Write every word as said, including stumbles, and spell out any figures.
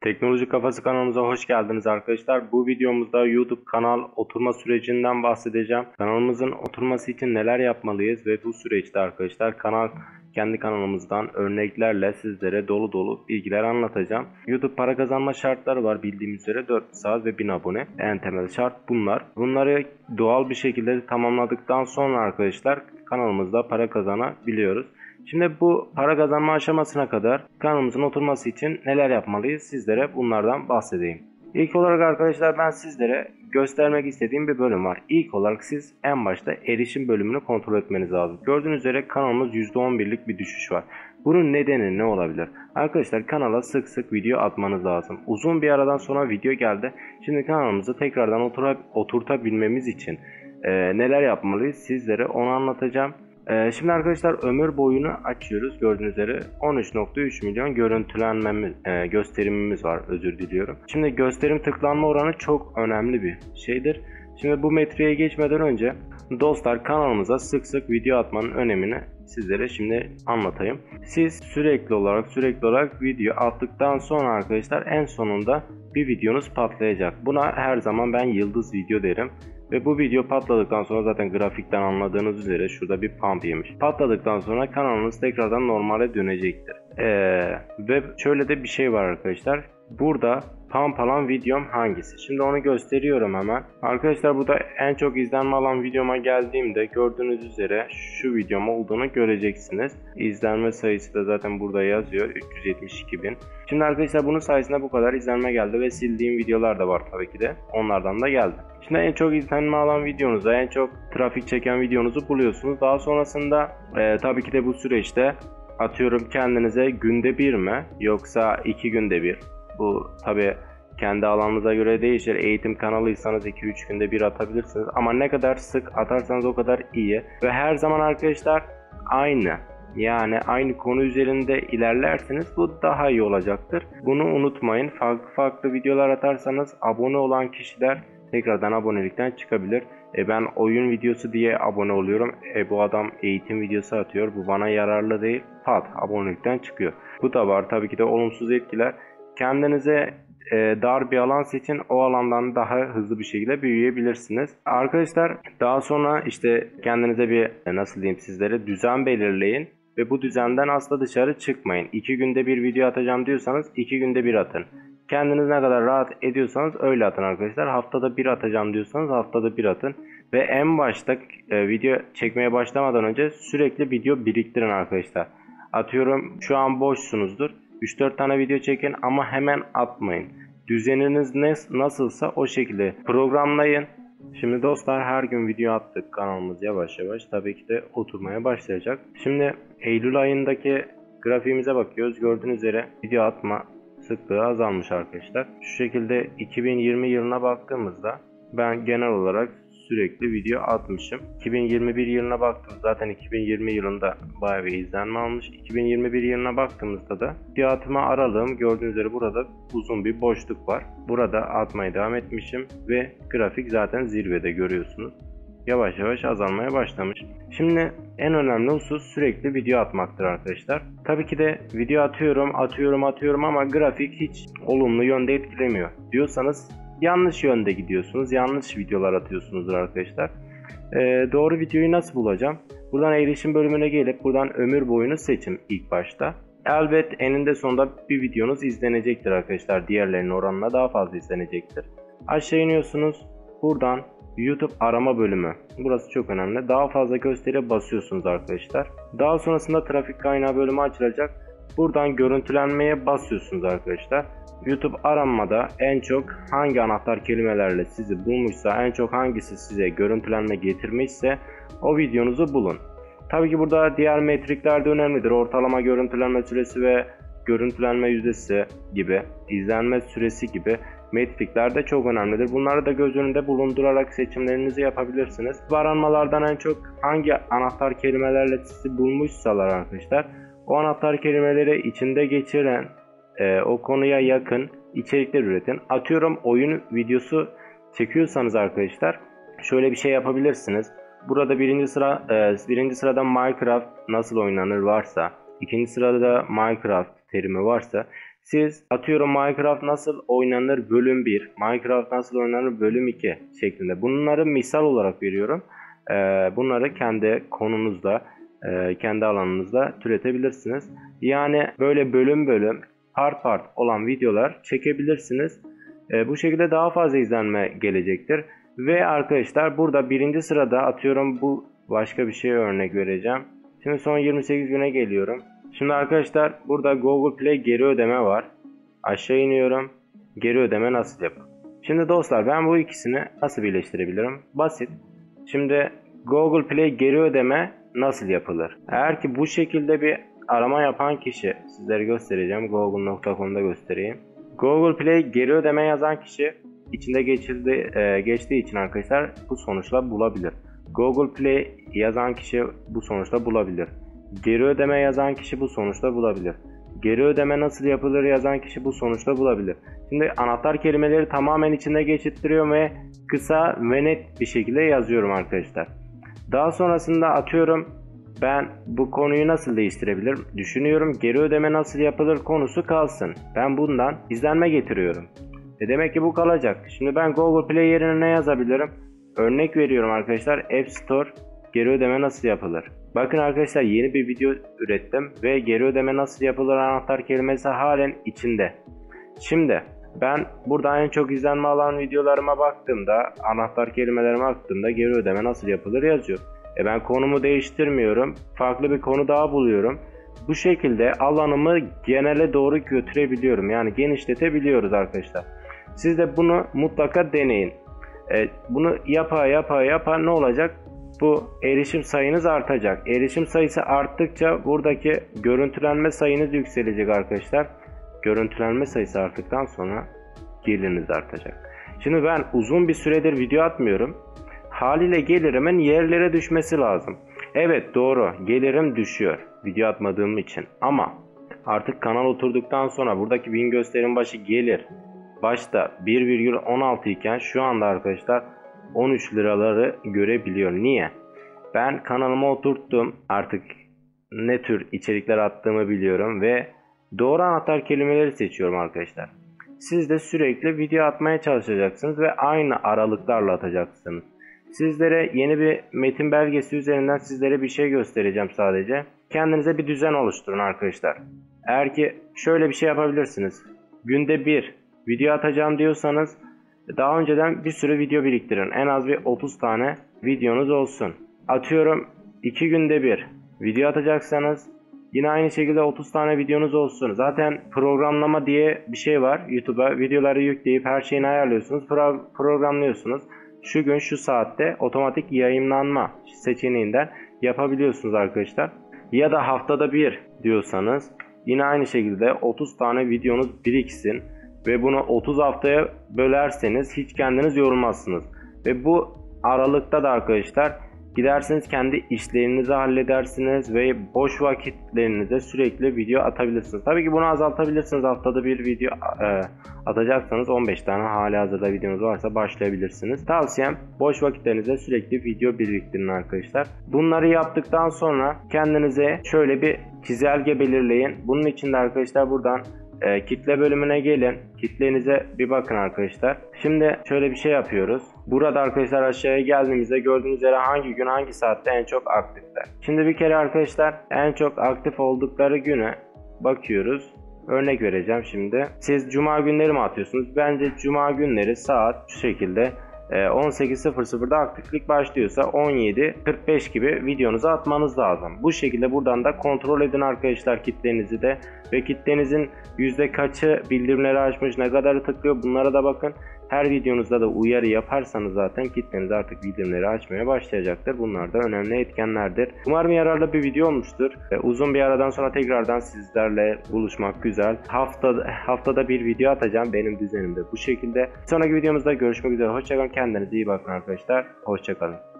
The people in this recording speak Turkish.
Teknoloji Kafası kanalımıza hoş geldiniz arkadaşlar. Bu videomuzda YouTube kanal oturma sürecinden bahsedeceğim. Kanalımızın oturması için neler yapmalıyız ve bu süreçte arkadaşlar kanal kendi kanalımızdan örneklerle sizlere dolu dolu bilgiler anlatacağım. YouTube para kazanma şartları var, bildiğimiz üzere dört saat ve bin abone. En temel şart bunlar. Bunları doğal bir şekilde tamamladıktan sonra arkadaşlar kanalımızda para kazanabiliyoruz. Şimdi bu para kazanma aşamasına kadar kanalımızın oturması için neler yapmalıyız, sizlere bunlardan bahsedeyim. İlk olarak arkadaşlar ben sizlere göstermek istediğim bir bölüm var. İlk olarak siz en başta erişim bölümünü kontrol etmeniz lazım. Gördüğünüz üzere kanalımız yüzde on birlik bir düşüş var. Bunun nedeni ne olabilir? Arkadaşlar kanala sık sık video atmanız lazım. Uzun bir aradan sonra video geldi. Şimdi kanalımızı tekrardan otura, oturtabilmemiz için e, neler yapmalıyız, sizlere onu anlatacağım. Ee, şimdi arkadaşlar ömür boyunu açıyoruz. Gördüğünüz üzere on üç nokta üç milyon görüntülenmemiz, e, gösterimimiz var, özür diliyorum. Şimdi gösterim tıklanma oranı çok önemli bir şeydir. Şimdi bu metriğe geçmeden önce dostlar kanalımıza sık sık video atmanın önemini sizlere şimdi anlatayım. Siz sürekli olarak sürekli olarak video attıktan sonra arkadaşlar en sonunda bir videonuz patlayacak. Buna her zaman ben yıldız video derim. Ve bu video patladıktan sonra zaten grafikten anladığınız üzere şurada bir pump yemiş. Patladıktan sonra kanalınız tekrardan normale dönecektir. Ee, ve şöyle de bir şey var arkadaşlar. Burada pump alan videom hangisi? Şimdi onu gösteriyorum hemen. Arkadaşlar burada en çok izlenme alan videoma geldiğimde gördüğünüz üzere şu videom olduğunu göreceksiniz. İzlenme sayısı da zaten burada yazıyor. üç yüz yetmiş iki bin. Şimdi arkadaşlar bunun sayesinde bu kadar izlenme geldi ve sildiğim videolar da var tabii ki de. Onlardan da geldi. Şimdi en çok izlenme alan videonuzu, en çok trafik çeken videonuzu buluyorsunuz. Daha sonrasında e, tabii ki de bu süreçte atıyorum kendinize günde bir mi yoksa iki günde bir. Bu tabii kendi alanınıza göre değişir. Eğitim kanalıysanız iki üç günde bir atabilirsiniz. Ama ne kadar sık atarsanız o kadar iyi. Ve her zaman arkadaşlar aynı. Yani aynı konu üzerinde ilerlerseniz bu daha iyi olacaktır. Bunu unutmayın. Farklı farklı videolar atarsanız abone olan kişiler tekrardan abonelikten çıkabilir. E ben oyun videosu diye abone oluyorum. E bu adam eğitim videosu atıyor. Bu bana yararlı değil. Pat abonelikten çıkıyor. Bu da var. Tabii ki de olumsuz etkiler. Kendinize e, dar bir alan seçin. O alandan daha hızlı bir şekilde büyüyebilirsiniz. Arkadaşlar daha sonra işte kendinize bir e, nasıl diyeyim sizlere düzen belirleyin. Ve bu düzenden asla dışarı çıkmayın. iki günde bir video atacağım diyorsanız iki günde bir atın. Kendiniz ne kadar rahat ediyorsanız öyle atın arkadaşlar. Haftada bir atacağım diyorsanız haftada bir atın. Ve en başta e, video çekmeye başlamadan önce sürekli video biriktirin arkadaşlar. Atıyorum şu an boşsunuzdur. üç dört tane video çekin ama hemen atmayın. Düzeniniz ne, nasılsa o şekilde programlayın. Şimdi dostlar her gün video attık, kanalımız yavaş yavaş tabii ki de oturmaya başlayacak. Şimdi Eylül ayındaki grafiğimize bakıyoruz. Gördüğünüz üzere video atma sıklığı azalmış arkadaşlar. Şu şekilde iki bin yirmi yılına baktığımızda ben genel olarak sürekli video atmışım. iki bin yirmi bir yılına baktım. Zaten iki bin yirmi yılında bayağı bir izlenme almış. iki bin yirmi bir yılına baktığımızda da video atma aralığım gördüğünüz üzere burada uzun bir boşluk var. Burada atmaya devam etmişim ve grafik zaten zirvede görüyorsunuz. Yavaş yavaş azalmaya başlamış. Şimdi en önemli husus sürekli video atmaktır arkadaşlar. Tabii ki de video atıyorum, atıyorum, atıyorum ama grafik hiç olumlu yönde etkilemiyor diyorsanız yanlış yönde gidiyorsunuz. Yanlış videolar atıyorsunuzdur arkadaşlar. Ee, doğru videoyu nasıl bulacağım? Buradan erişim bölümüne gelip buradan ömür boyunu seçin ilk başta. Elbet eninde sonunda bir videonuz izlenecektir arkadaşlar. Diğerlerinin oranına daha fazla izlenecektir. Aşağı iniyorsunuz. Buradan YouTube arama bölümü. Burası çok önemli. Daha fazla gösteriye basıyorsunuz arkadaşlar. Daha sonrasında trafik kaynağı bölümü açılacak. Buradan görüntülenmeye basıyorsunuz arkadaşlar. YouTube aranmada en çok hangi anahtar kelimelerle sizi bulmuşsa, en çok hangisi size görüntülenme getirmişse o videonuzu bulun. Tabii ki burada diğer metrikler de önemlidir. Ortalama görüntülenme süresi ve görüntülenme yüzdesi gibi, izlenme süresi gibi metrikler de çok önemlidir. Bunları da göz önünde bulundurarak seçimlerinizi yapabilirsiniz. Bu aranmalardan en çok hangi anahtar kelimelerle sizi bulmuşsalar arkadaşlar, o anahtar kelimeleri içinde geçiren, e, o konuya yakın içerikler üretin. Atıyorum oyun videosu çekiyorsanız arkadaşlar şöyle bir şey yapabilirsiniz. Burada birinci sıra e, birinci sırada Minecraft nasıl oynanır varsa, ikinci sırada Minecraft terimi varsa Siz atıyorum Minecraft nasıl oynanır bölüm bir, Minecraft nasıl oynanır bölüm iki şeklinde. Bunları misal olarak veriyorum. Ee, bunları kendi konunuzda, e, kendi alanınızda türetebilirsiniz. Yani böyle bölüm bölüm, part part olan videolar çekebilirsiniz. Ee, bu şekilde daha fazla izlenme gelecektir. Ve arkadaşlar burada birinci sırada atıyorum bu başka bir şeye örnek vereceğim. Şimdi son yirmi sekiz güne geliyorum. Şimdi arkadaşlar burada Google Play geri ödeme var. Aşağı iniyorum. Geri ödeme nasıl yapılır? Şimdi dostlar ben bu ikisini nasıl birleştirebilirim? Basit. Şimdi Google Play geri ödeme nasıl yapılır? Eğer ki bu şekilde bir arama yapan kişi, sizlere göstereceğim. google nokta com'da göstereyim. Google Play geri ödeme yazan kişi içinde geçildi, e, geçtiği için arkadaşlar bu sonuçla bulabilir. Google Play yazan kişi bu sonuçta bulabilir. Geri ödeme yazan kişi bu sonuçta bulabilir. Geri ödeme nasıl yapılır yazan kişi bu sonuçta bulabilir. Şimdi anahtar kelimeleri tamamen içinde geçittiriyorum ve kısa ve net bir şekilde yazıyorum arkadaşlar. Daha sonrasında atıyorum ben bu konuyu nasıl değiştirebilirim düşünüyorum. Geri ödeme nasıl yapılır konusu kalsın. Ben bundan izlenme getiriyorum. E demek ki bu kalacak. Şimdi ben Google Play yerine ne yazabilirim? Örnek veriyorum arkadaşlar. App Store geri ödeme nasıl yapılır? Bakın arkadaşlar yeni bir video ürettim ve geri ödeme nasıl yapılır anahtar kelimesi halen içinde. Şimdi ben burada en çok izlenme alan videolarıma baktığımda, anahtar kelimelerime baktığımda geri ödeme nasıl yapılır yazıyor. E ben konumu değiştirmiyorum. Farklı bir konu daha buluyorum. Bu şekilde alanımı genele doğru götürebiliyorum. Yani genişletebiliyoruz arkadaşlar. Siz de bunu mutlaka deneyin. E, bunu yapa yapa yapa ne olacak? Bu erişim sayınız artacak. Erişim sayısı arttıkça buradaki görüntülenme sayınız yükselecek arkadaşlar. Görüntülenme sayısı arttıktan sonra geliriniz artacak. Şimdi ben uzun bir süredir video atmıyorum. Haliyle gelirimin yerlere düşmesi lazım. Evet doğru, gelirim düşüyor video atmadığım için. Ama artık kanal oturduktan sonra buradaki win gösterim başı gelir. Başta bir virgül on altı iken şu anda arkadaşlar on üç liraları görebiliyor. Niye? Ben kanalıma oturttum. Artık ne tür içerikler attığımı biliyorum ve doğru anahtar kelimeleri seçiyorum arkadaşlar. Siz de sürekli video atmaya çalışacaksınız ve aynı aralıklarla atacaksınız. Sizlere yeni bir metin belgesi üzerinden sizlere bir şey göstereceğim sadece. Kendinize bir düzen oluşturun arkadaşlar. Eğer ki şöyle bir şey yapabilirsiniz. Günde bir video atacağım diyorsanız daha önceden bir sürü video biriktirin. En az bir otuz tane videonuz olsun. Atıyorum iki günde bir video atacaksanız yine aynı şekilde otuz tane videonuz olsun. Zaten programlama diye bir şey var. YouTube'a videoları yükleyip her şeyini ayarlıyorsunuz. Pro programlıyorsunuz. Şu gün şu saatte otomatik yayınlanma seçeneğinden yapabiliyorsunuz arkadaşlar. Ya da haftada bir diyorsanız yine aynı şekilde otuz tane videonuz biriksin. Ve bunu otuz haftaya bölerseniz hiç kendiniz yorulmazsınız. Ve bu aralıkta da arkadaşlar gidersiniz kendi işlerinizi halledersiniz ve boş vakitlerinize sürekli video atabilirsiniz. Tabii ki bunu azaltabilirsiniz. Haftada bir video e, atacaksanız on beş tane hali hazırda videonuz varsa başlayabilirsiniz. Tavsiyem boş vakitlerinize sürekli video biriktirin arkadaşlar. Bunları yaptıktan sonra kendinize şöyle bir çizelge belirleyin. Bunun için de arkadaşlar buradan E, kitle bölümüne gelin. Kitlenize bir bakın arkadaşlar. Şimdi şöyle bir şey yapıyoruz. Burada arkadaşlar aşağıya geldiğimizde gördüğünüz üzere hangi gün hangi saatte en çok aktifler. Şimdi bir kere arkadaşlar en çok aktif oldukları güne bakıyoruz. Örnek vereceğim şimdi. Siz cuma günleri mi atıyorsunuz? Bence cuma günleri saat şu şekilde on sekiz sıfır sıfırda aktiflik başlıyorsa on yedi kırk beş gibi videonuzu atmanız lazım. Bu şekilde buradan da kontrol edin arkadaşlar kitlenizi de ve kitlenizin yüzde kaçı bildirimleri açmış, ne kadarı tıklıyor bunlara da bakın. Her videonuzda da uyarı yaparsanız zaten kitleniz artık bildirimleri açmaya başlayacaktır. Bunlar da önemli etkenlerdir. Umarım yararlı bir video olmuştur. Ee, uzun bir aradan sonra tekrardan sizlerle buluşmak güzel. Haftada, haftada bir video atacağım. Benim düzenimde bu şekilde. Sonraki videomuzda görüşmek üzere. Hoşçakalın. Kendinize iyi bakın arkadaşlar. Hoşçakalın.